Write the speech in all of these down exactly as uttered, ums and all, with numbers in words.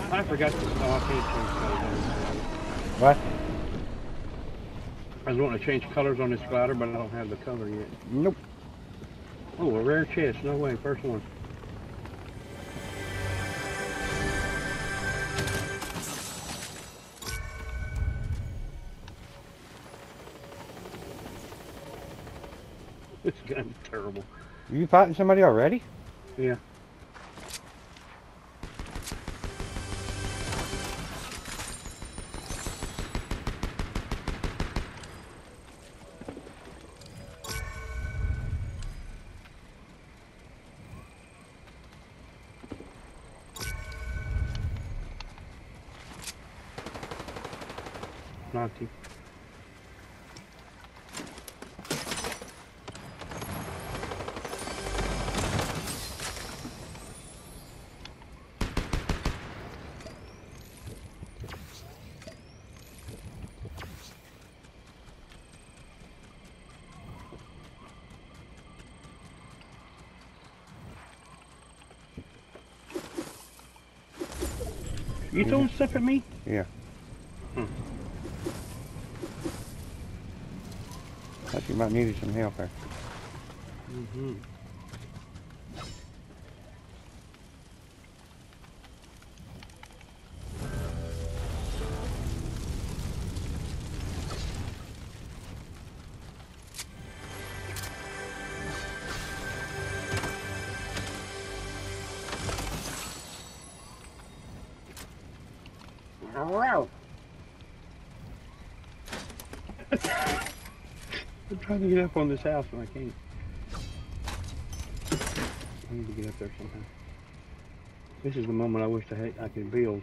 I forgot to. Oh, I can't change colors. What? I was wanting to change colors on this glider, but I don't have the color yet. Nope. Oh, a rare chest. No way. First one. This gun's terrible. You fighting somebody already? Yeah. Knocked him. You throwing stuff at me? Yeah. Hmm. Thought you might need some help there. Mm-hmm. Wow. I'm trying to get up on this house and I can't. I need to get up there sometime. This is the moment I wish I, had, I could build.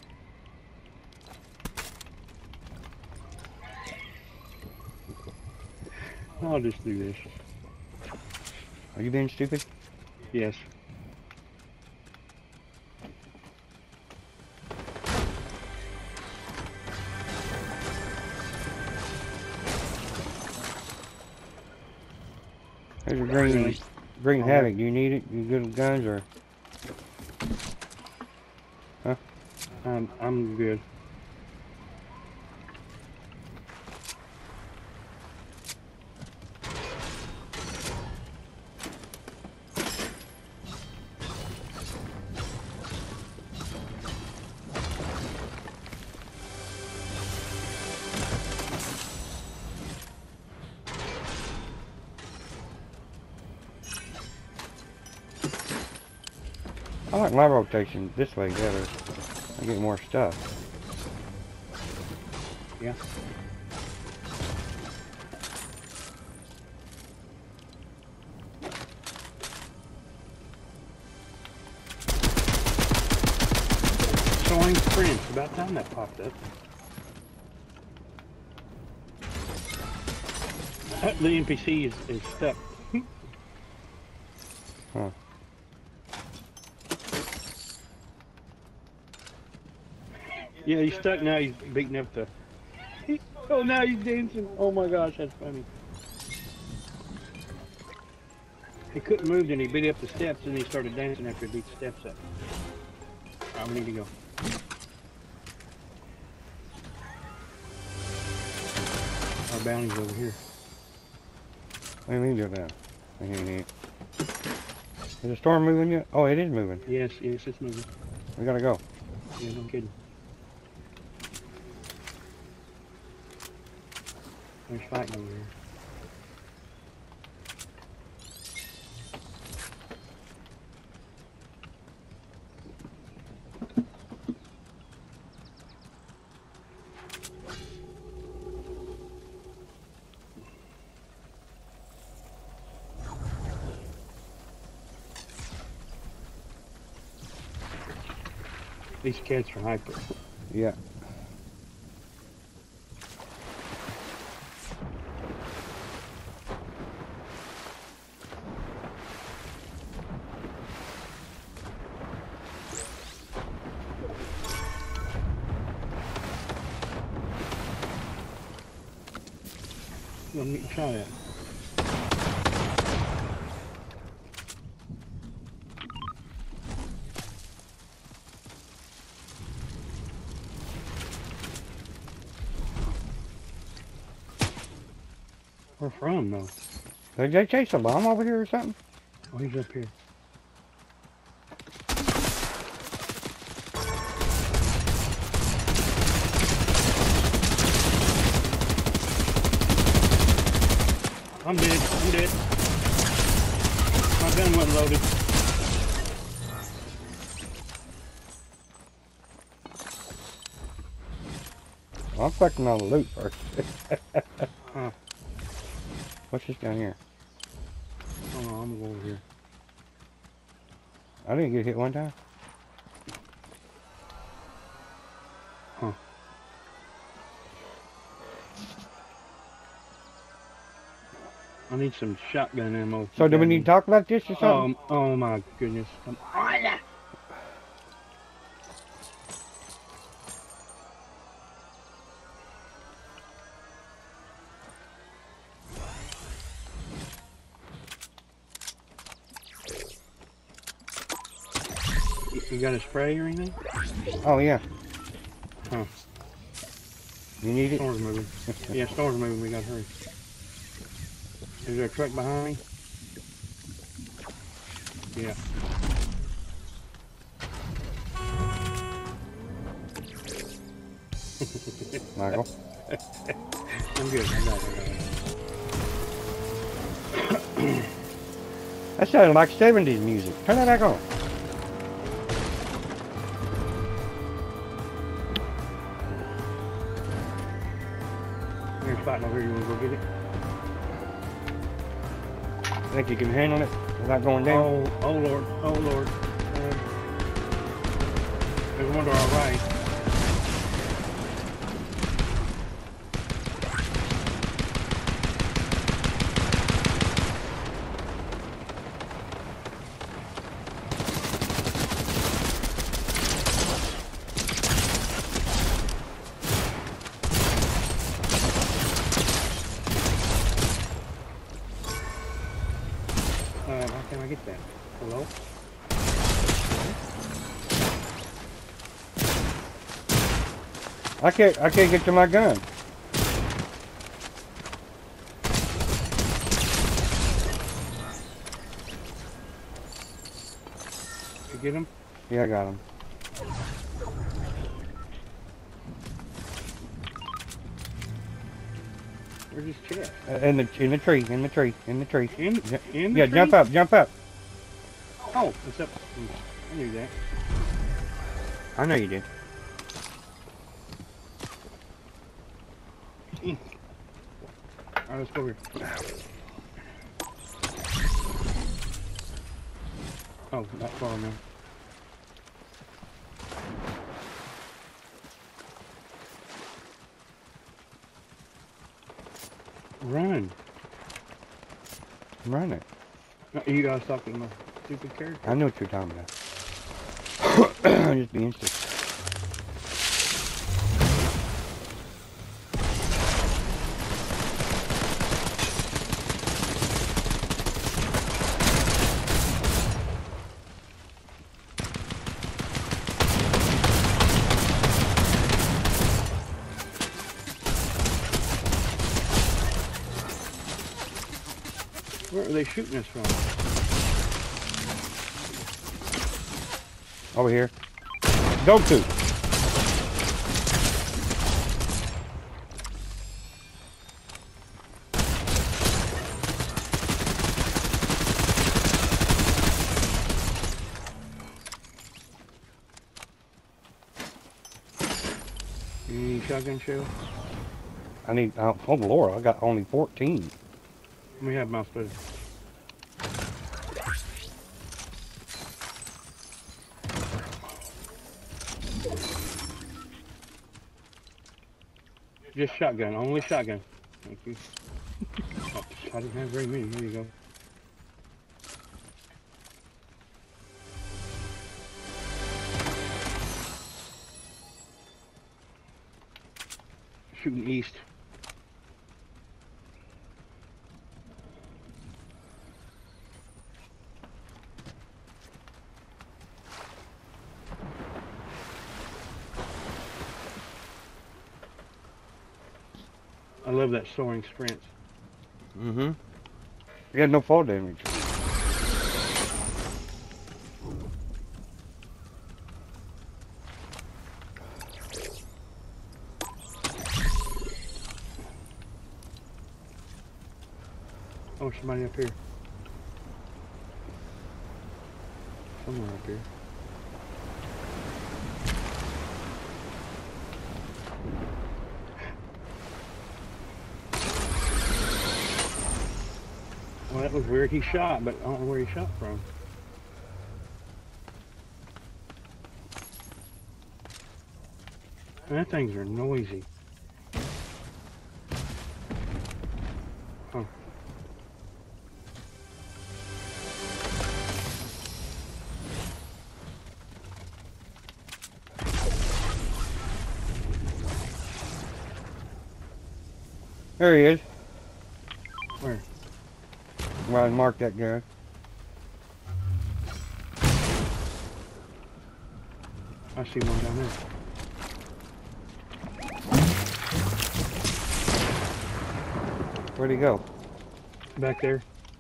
I'll just do this. Are you being stupid? Yes. There's a green, Really? green Oh, Havoc. Do you need it? You good with guns or? Huh? I'm, I'm good. I like my rotation this way better. I get more stuff. Yeah. Showing prints. About time that popped up. Uh, the N P C is, is stuck. Huh. Yeah, he's stuck now. He's beating up the. Oh, now he's dancing. Oh my gosh, that's funny. He couldn't move, then he beat up the steps, and he started dancing after he beat the steps up. Alright, we need to go. Our bounty's over here. What do you mean go down? I can't hear. Is the storm moving yet? Oh, it is moving. Yes, yes, it's moving. We gotta go. Yeah, no kidding. There's fighting over here. These cats are hyper. Yeah. Let me try that. Where from, though? Did they chase a bomb over here or something? Oh, he's up here. I'm dead. I'm dead. My gun wasn't loaded. Well, I'm collecting all the loot first. Huh. What's this down here? Oh, no, I'm gonna go over here. I didn't get hit one time. Huh. I need some shotgun ammo. So do we need to talk about this or something? Oh, oh my goodness. Come on. You got a spray or anything? Oh, yeah. Huh. You need it? Storm's moving. Yeah, storm's moving. We gotta hurry. Is there a truck behind me? Yeah. Michael? I'm good. I got it. I got it. That sounded like seventies music. Turn that back on. There's a spot over here. You wanna go get it? Think you can handle it without going down? Oh, oh Lord. Oh Lord. Uh, there's one to our right. Uh, how can I get that? Hello? I can't. I can't get to my gun. You get him? Yeah, I got him. Where's his chest? Uh, in the in the tree. In the tree. In the tree. In, Yeah, in the yeah, tree? jump up. Jump up. Oh, it's up. I knew that. I know you did. Alright, let's go over here. Oh, not far now. Run. I'm running. No, you guys talking to my stupid character? I know what you're talking about. I'm just being stupid. Where are they shooting us from? Over here. Go to. You need shotgun shell? I need. Oh, oh Lord, I got only fourteen. Let me have mouse food. Just shotgun, only shotgun. Thank you. Oh, I didn't have very many. Here you go. Shooting east. I love that soaring sprint. Mm-hmm. He had no fall damage. Oh, somebody up here. Somewhere up here. Well, that was weird. He shot, but I don't know where he shot from. That things are noisy. Huh. There he is. Where? Where I marked that guy. I see one down there. Where'd he go? Back there.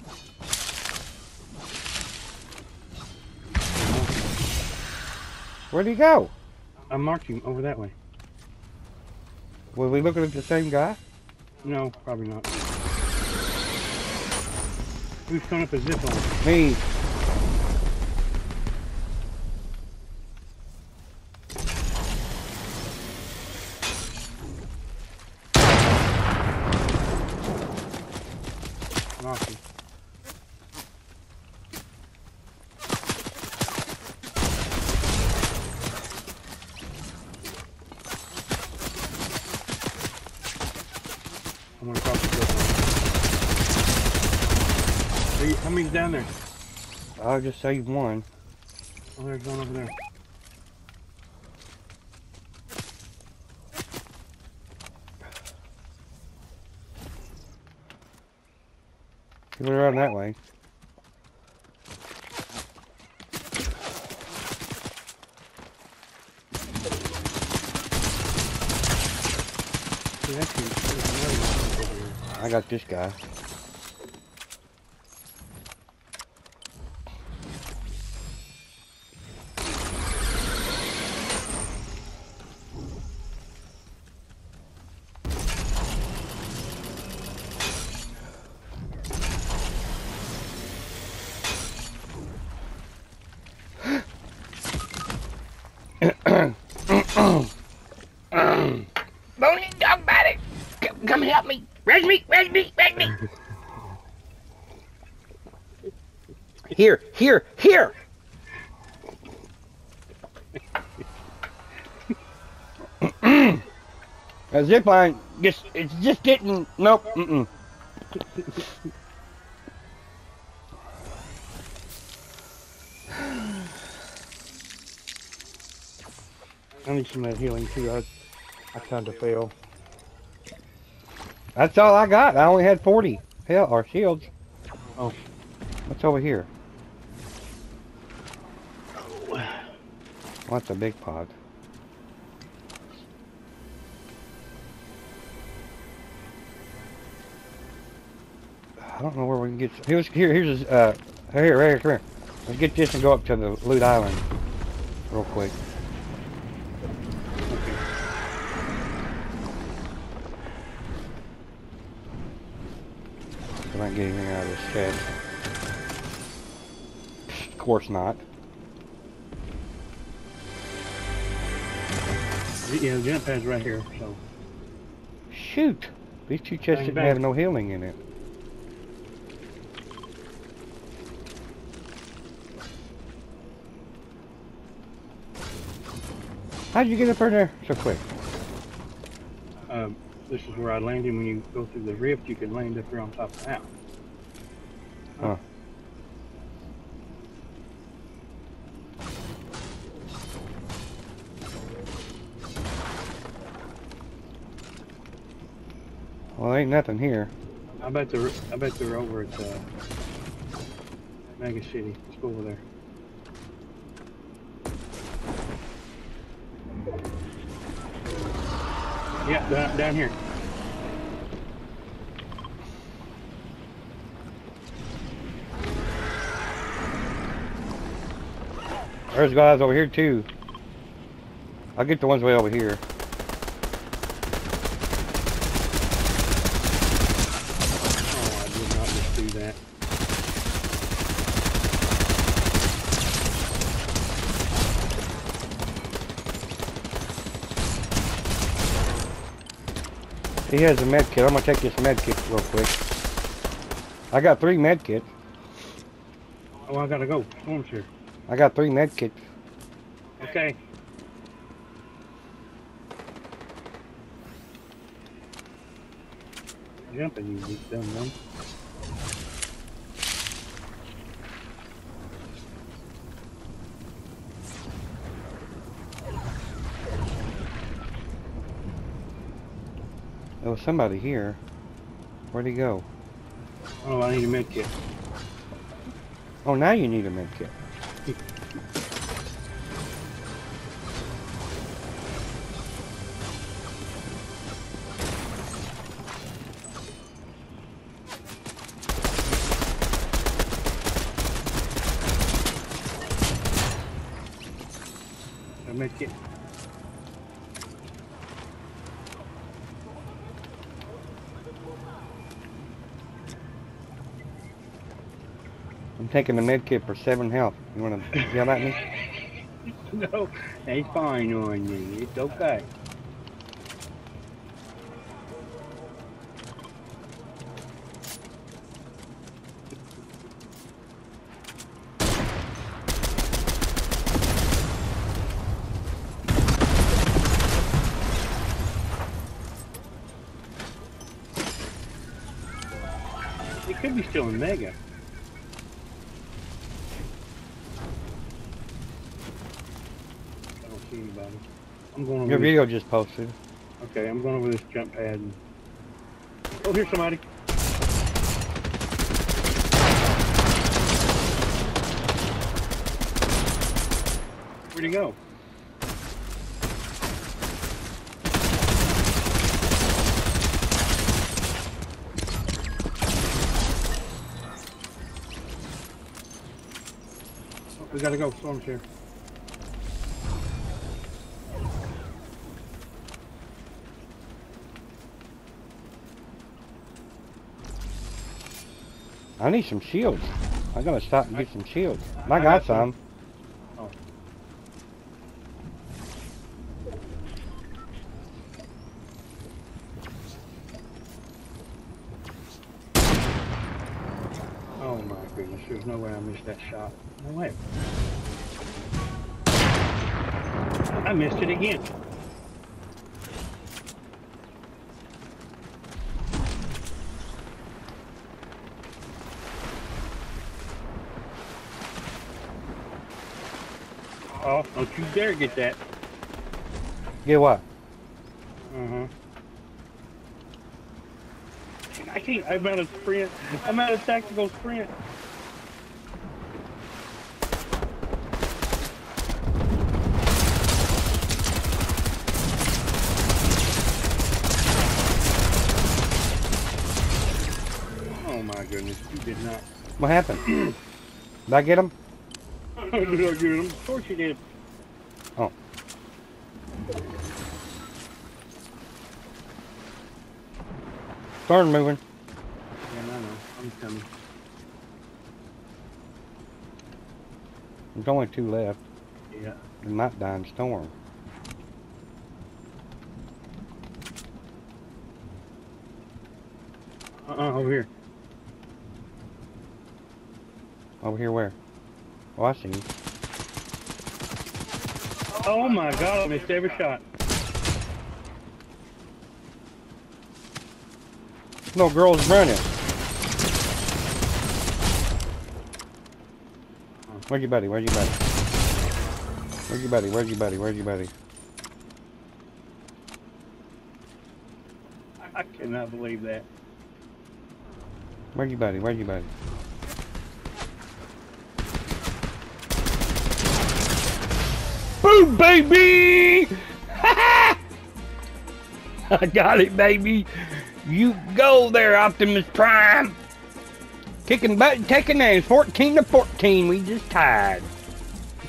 Where'd he go? I marked him over that way. Were we looking at the same guy? No, probably not. Who's coming up as this one? Me. Awesome. I'm gonna cross the one. How many's down there? I'll just save one. Oh, there's one over there. He went around that way. See, actually, there's another one over here. I got this guy. Bony dog body! Come, come help me! Res me! Res me! Res me! Here! Here! Here! That zip line just, it's just getting, nope, mm-mm. I need some of that healing too. I, I kind of fail. That's all I got. I only had forty. Hell, or shields. Oh. What's over here? Oh. Well, that's a big pod. I don't know where we can get. Here's here. Here's a, uh. Here, right here. Come here. Let's get this and go up to the loot island, real quick. I might get anything out of this chest. Of course not. Yeah, the jump pad's right here. So. Shoot! These two chests Bang, didn't bang. have no healing in it. How'd you get up in there so quick? Um, this is where I landed. When you go through the rift, you can land up here on top of the house. Huh. Well, ain't nothing here. I bet they're I bet they're over at uh, Mega City. Let's go over there. Yeah, down, down here. There's guys over here too. I'll get the ones way over here. Oh, I did not just do that. He has a med kit. I'm gonna take this med kit real quick. I got three med kits. Oh, I gotta go. Storm's here. I got three med kits. Okay. Jumping, you big dumb one. There was somebody here. Where'd he go? Oh, I need a med kit. Oh, now you need a med kit. A med kit. I'm taking the med kit for seven health. You wanna yell at me? No, it's fine on you. It's okay. It could be still in Mega. I don't see anybody. I'm going over Your this. video just posted. Okay, I'm going over this jump pad. And... Oh, here's somebody. Where'd he go? Oh, we gotta go. Storm's here. I need some shields. I gotta stop and get some shields. I, I got, got some. Oh. Oh my goodness, there's no way I missed that shot. No way. I missed it again. Oh, don't you dare get that. Get what? Uh-huh. I can't, I'm out of sprint. I'm out of tactical sprint. Oh my goodness, you did not. What happened? Did I get him? Did I get him? Of course you did. Oh. Storm moving. Yeah, I know. I'm coming. There's only two left. Yeah. They might die in storm. Uh-uh, over here. Over here where? Oh, I see you. Oh my god, I missed every shot. No, girl's running. Where's your buddy? Where's your buddy? Where's your buddy? Where's your buddy? Where's your buddy? I cannot believe that. Where's your buddy? Where's your buddy? Boom, baby! I got it, baby. You go there, Optimus Prime. Kicking butt and taking names. fourteen to fourteen. We just tied.